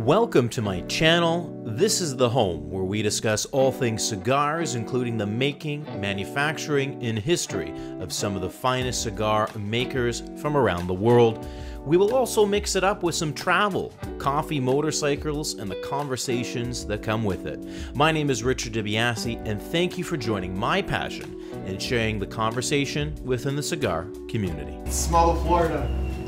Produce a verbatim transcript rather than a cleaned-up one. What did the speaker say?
Welcome to my channel. This is the home where we discuss all things cigars, including the making, manufacturing, and history of some of the finest cigar makers from around the world. We will also mix it up with some travel, coffee, motorcycles, and the conversations that come with it. My name is Richard DiBiase, and thank you for joining my passion and sharing the conversation within the cigar community. Smell of Florida.